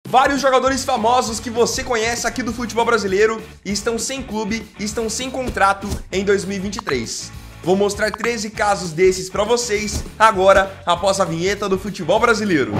Vários jogadores famosos que você conhece aqui do futebol brasileiro estão sem clube, estão sem contrato em 2023. Vou mostrar 13 casos desses pra vocês agora, após a vinheta do futebol brasileiro.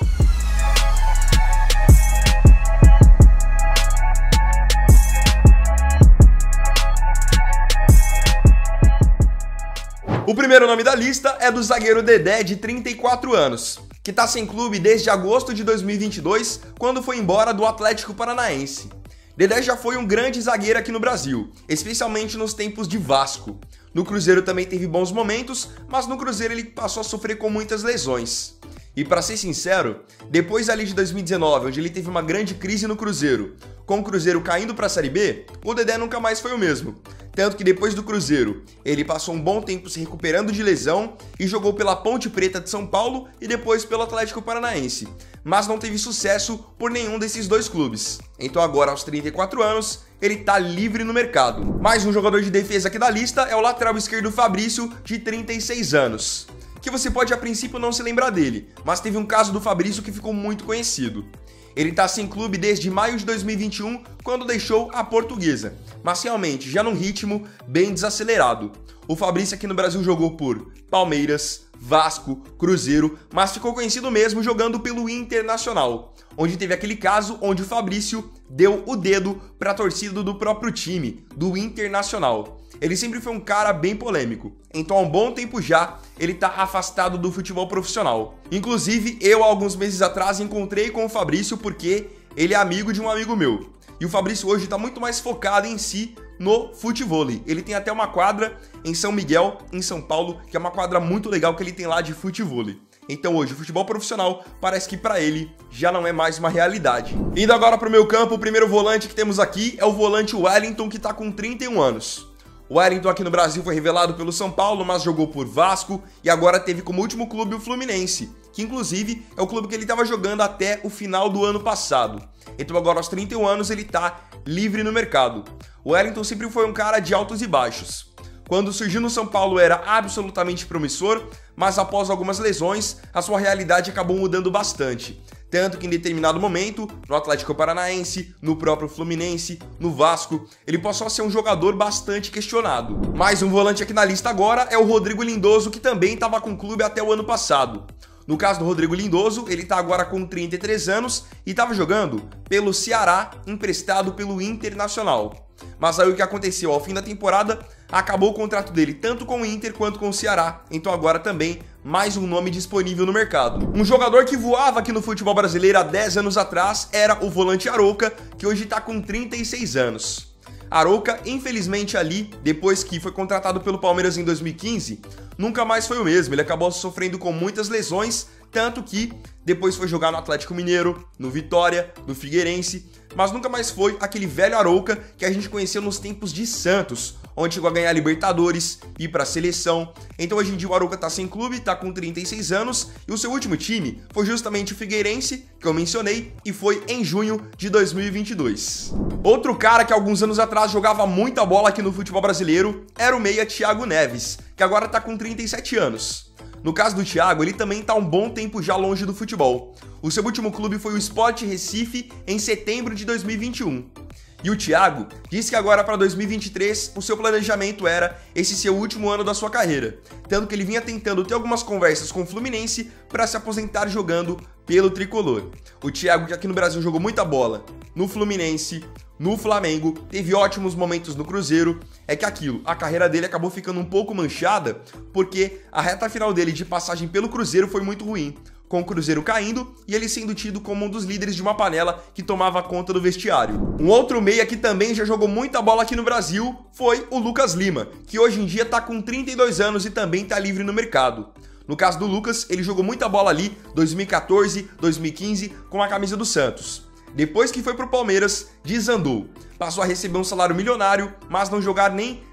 O primeiro nome da lista é do zagueiro Dedé, de 34 anos, que tá sem clube desde agosto de 2022, quando foi embora do Atlético Paranaense. Dedé já foi um grande zagueiro aqui no Brasil, especialmente nos tempos de Vasco. No Cruzeiro também teve bons momentos, mas no Cruzeiro ele passou a sofrer com muitas lesões. E pra ser sincero, depois ali de 2019, onde ele teve uma grande crise no Cruzeiro, com o Cruzeiro caindo pra Série B, o Dedé nunca mais foi o mesmo. Tanto que depois do Cruzeiro, ele passou um bom tempo se recuperando de lesão e jogou pela Ponte Preta de São Paulo e depois pelo Atlético Paranaense, mas não teve sucesso por nenhum desses dois clubes. Então agora, aos 34 anos, ele tá livre no mercado. Mais um jogador de defesa aqui da lista é o lateral esquerdo Fabrício, de 36 anos. Que você pode a princípio não se lembrar dele, mas teve um caso do Fabrício que ficou muito conhecido. Ele tá sem clube desde maio de 2021, quando deixou a Portuguesa, mas realmente já num ritmo bem desacelerado. O Fabrício aqui no Brasil jogou por Palmeiras, Vasco, Cruzeiro, mas ficou conhecido mesmo jogando pelo Internacional, onde teve aquele caso onde o Fabrício deu o dedo para a torcida do próprio time, do Internacional. Ele sempre foi um cara bem polêmico, então há um bom tempo já ele tá afastado do futebol profissional. Inclusive, eu alguns meses atrás encontrei com o Fabrício porque ele é amigo de um amigo meu. E o Fabrício hoje tá muito mais focado em si no futevôlei. Ele tem até uma quadra em São Miguel, em São Paulo, que é uma quadra muito legal que ele tem lá de futevôlei. Então hoje o futebol profissional parece que para ele já não é mais uma realidade. Indo agora pro meu campo, o primeiro volante que temos aqui é o volante Wellington, que tá com 31 anos. O Wellington aqui no Brasil foi revelado pelo São Paulo, mas jogou por Vasco e agora teve como último clube o Fluminense, que inclusive é o clube que ele estava jogando até o final do ano passado. Então agora aos 31 anos ele tá livre no mercado. O Wellington sempre foi um cara de altos e baixos. Quando surgiu no São Paulo era absolutamente promissor, mas após algumas lesões, a sua realidade acabou mudando bastante. Tanto que em determinado momento, no Atlético Paranaense, no próprio Fluminense, no Vasco, ele passou a ser um jogador bastante questionado. Mais um volante aqui na lista agora é o Rodrigo Lindoso, que também estava com o clube até o ano passado. No caso do Rodrigo Lindoso, ele está agora com 33 anos e estava jogando pelo Ceará, emprestado pelo Internacional. Mas aí o que aconteceu? Ao fim da temporada, acabou o contrato dele tanto com o Inter quanto com o Ceará. Então agora também mais um nome disponível no mercado. Um jogador que voava aqui no futebol brasileiro há 10 anos atrás era o volante Arouca, que hoje está com 36 anos. Arouca, infelizmente ali, depois que foi contratado pelo Palmeiras em 2015, nunca mais foi o mesmo. Ele acabou sofrendo com muitas lesões, tanto que depois foi jogar no Atlético Mineiro, no Vitória, no Figueirense, mas nunca mais foi aquele velho Arouca que a gente conheceu nos tempos de Santos, onde chegou a ganhar Libertadores, ir para a seleção. Então hoje em dia o Arouca tá sem clube, tá com 36 anos, e o seu último time foi justamente o Figueirense, que eu mencionei, e foi em junho de 2022. Outro cara que alguns anos atrás jogava muita bola aqui no futebol brasileiro era o meia Thiago Neves, que agora tá com 37 anos. No caso do Thiago, ele também tá um bom tempo já longe do futebol. O seu último clube foi o Sport Recife em setembro de 2021. E o Thiago disse que agora para 2023 o seu planejamento era esse ser o último ano da sua carreira, tanto que ele vinha tentando ter algumas conversas com o Fluminense para se aposentar jogando pelo tricolor. O Thiago, que aqui no Brasil jogou muita bola no Fluminense, no Flamengo, teve ótimos momentos no Cruzeiro, é que a carreira dele acabou ficando um pouco manchada porque a reta final dele de passagem pelo Cruzeiro foi muito ruim, com o Cruzeiro caindo e ele sendo tido como um dos líderes de uma panela que tomava conta do vestiário. Um outro meia que também já jogou muita bola aqui no Brasil foi o Lucas Lima, que hoje em dia tá com 32 anos e também tá livre no mercado. No caso do Lucas, ele jogou muita bola ali 2014, 2015 com a camisa do Santos. Depois que foi pro Palmeiras, desandou. Passou a receber um salário milionário, mas não jogar nem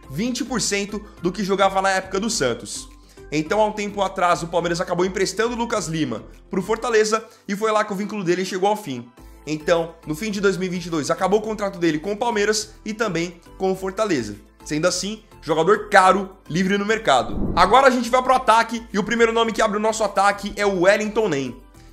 20% do que jogava na época do Santos. Então, há um tempo atrás, o Palmeiras acabou emprestando o Lucas Lima pro Fortaleza e foi lá que o vínculo dele chegou ao fim. Então, no fim de 2022, acabou o contrato dele com o Palmeiras e também com o Fortaleza. Sendo assim, jogador caro, livre no mercado. Agora a gente vai pro ataque e o primeiro nome que abre o nosso ataque é o Wellington Nem,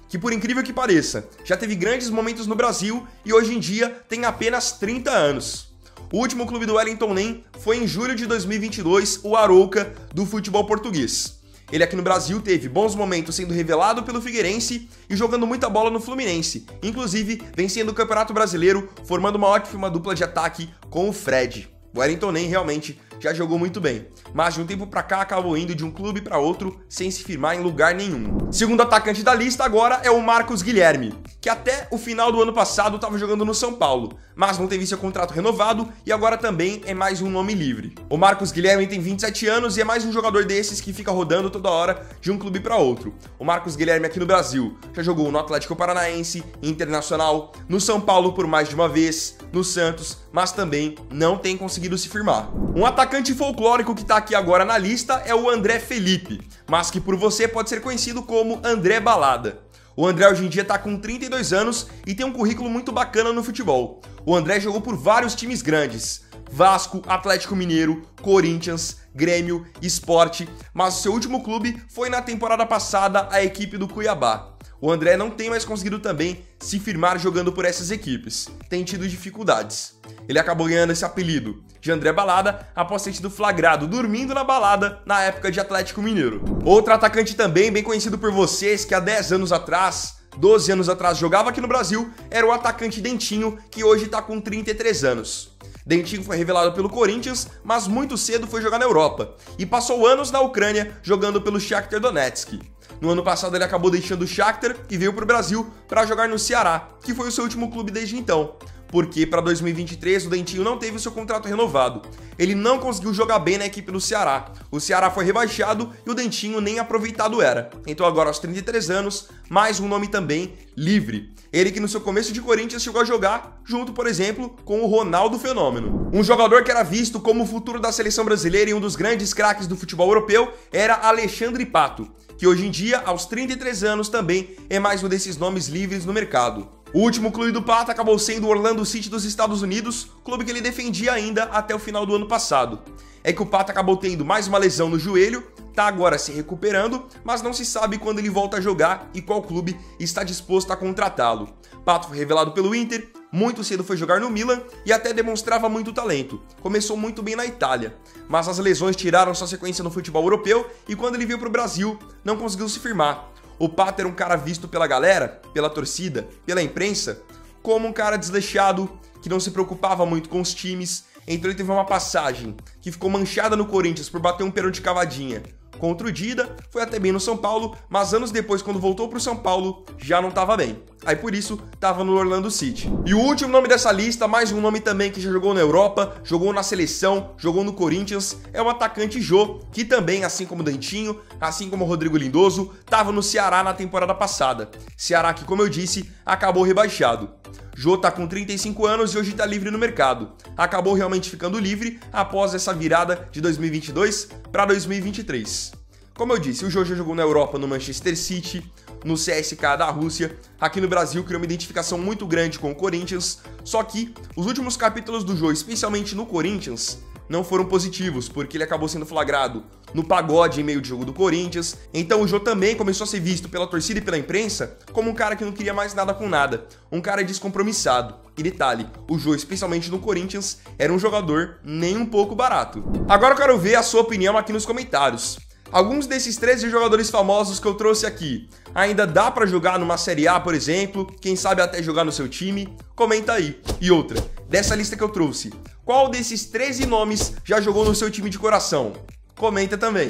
que, por incrível que pareça, já teve grandes momentos no Brasil e hoje em dia tem apenas 30 anos. O último clube do Wellington Nem foi em julho de 2022, o Arouca, do futebol português. Ele aqui no Brasil teve bons momentos sendo revelado pelo Figueirense e jogando muita bola no Fluminense, inclusive vencendo o Campeonato Brasileiro, formando uma ótima dupla de ataque com o Fred. O Wellington Nem realmente já jogou muito bem, mas de um tempo pra cá acabou indo de um clube pra outro sem se firmar em lugar nenhum. Segundo atacante da lista agora é o Marcos Guilherme, que até o final do ano passado estava jogando no São Paulo, mas não teve seu contrato renovado e agora também é mais um nome livre. O Marcos Guilherme tem 27 anos e é mais um jogador desses que fica rodando toda hora de um clube pra outro. O Marcos Guilherme aqui no Brasil já jogou no Atlético Paranaense, Internacional, no São Paulo por mais de uma vez, no Santos, mas também não tem conseguido se firmar. Um atacante folclórico que tá aqui agora na lista é o André Felipe, mas que por você pode ser conhecido como André Balada. O André hoje em dia tá com 32 anos e tem um currículo muito bacana no futebol. O André jogou por vários times grandes: Vasco, Atlético Mineiro, Corinthians, Grêmio, Sport, mas o seu último clube foi na temporada passada a equipe do Cuiabá. O André não tem mais conseguido também se firmar jogando por essas equipes, tem tido dificuldades. Ele acabou ganhando esse apelido de André Balada após ter sido flagrado dormindo na balada na época de Atlético Mineiro. Outro atacante também bem conhecido por vocês, que há 10 anos atrás, 12 anos atrás jogava aqui no Brasil, era o atacante Dentinho, que hoje tá com 33 anos. Dentinho foi revelado pelo Corinthians, mas muito cedo foi jogar na Europa e passou anos na Ucrânia jogando pelo Shakhtar Donetsk. No ano passado ele acabou deixando o Shakhtar e veio para o Brasil para jogar no Ceará, que foi o seu último clube desde então. Porque para 2023 o Dentinho não teve o seu contrato renovado. Ele não conseguiu jogar bem na equipe do Ceará. O Ceará foi rebaixado e o Dentinho nem aproveitado era. Então agora aos 33 anos, mais um nome também livre. Ele que no seu começo de Corinthians chegou a jogar junto, por exemplo, com o Ronaldo Fenômeno. Um jogador que era visto como o futuro da seleção brasileira e um dos grandes craques do futebol europeu era Alexandre Pato, que hoje em dia, aos 33 anos, também é mais um desses nomes livres no mercado. O último clube do Pato acabou sendo o Orlando City dos Estados Unidos, clube que ele defendia ainda até o final do ano passado. É que o Pato acabou tendo mais uma lesão no joelho, tá agora se recuperando, mas não se sabe quando ele volta a jogar e qual clube está disposto a contratá-lo. Pato foi revelado pelo Inter, muito cedo foi jogar no Milan e até demonstrava muito talento. Começou muito bem na Itália, mas as lesões tiraram sua sequência no futebol europeu e quando ele veio para o Brasil, não conseguiu se firmar. O Pato era um cara visto pela galera, pela torcida, pela imprensa, como um cara desleixado, que não se preocupava muito com os times. Então ele teve uma passagem que ficou manchada no Corinthians por bater um pênalti de cavadinha contra o Dida, foi até bem no São Paulo, mas anos depois, quando voltou pro São Paulo, já não tava bem. Aí por isso, tava no Orlando City. E o último nome dessa lista, mais um nome também que já jogou na Europa, jogou na seleção, jogou no Corinthians, é o atacante Jô, que também, assim como o Dentinho, assim como o Rodrigo Lindoso, tava no Ceará na temporada passada. Ceará que, como eu disse, acabou rebaixado. Jô tá com 35 anos e hoje tá livre no mercado. Acabou realmente ficando livre após essa virada de 2022 para 2023. Como eu disse, o Jô já jogou na Europa no Manchester City, no CSKA da Rússia, aqui no Brasil criou uma identificação muito grande com o Corinthians, só que os últimos capítulos do Jô, especialmente no Corinthians, não foram positivos, porque ele acabou sendo flagrado no pagode em meio de jogo do Corinthians. Então o Jô também começou a ser visto pela torcida e pela imprensa como um cara que não queria mais nada com nada, um cara descompromissado. E detalhe, o Jô, especialmente no Corinthians, era um jogador nem um pouco barato. Agora eu quero ver a sua opinião aqui nos comentários. Alguns desses 13 jogadores famosos que eu trouxe aqui, ainda dá pra jogar numa Série A, por exemplo? Quem sabe até jogar no seu time? Comenta aí. E outra, dessa lista que eu trouxe, qual desses 13 nomes já jogou no seu time de coração? Comenta também.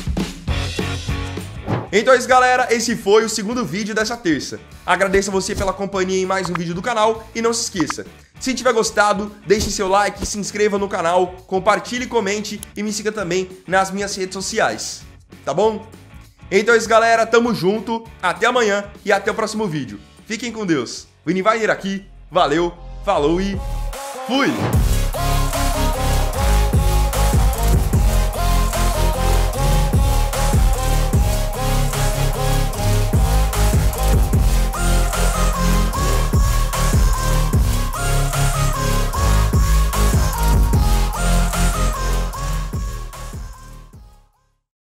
Então é isso, galera, esse foi o segundo vídeo dessa terça. Agradeço a você pela companhia em mais um vídeo do canal e não se esqueça, se tiver gostado, deixe seu like, se inscreva no canal, compartilhe, comente e me siga também nas minhas redes sociais, tá bom? Então é isso, galera, tamo junto, até amanhã e até o próximo vídeo. Fiquem com Deus. Vini Weiner aqui, valeu, falou e fui!